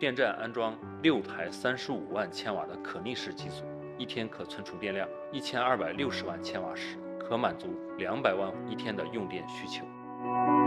电站安装6台35万千瓦的可逆式机组，一天可存储电量1260万千瓦时，可满足200万一天的用电需求。